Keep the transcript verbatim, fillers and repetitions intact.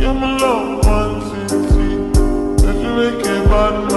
my love, one city. Just to make a bad man.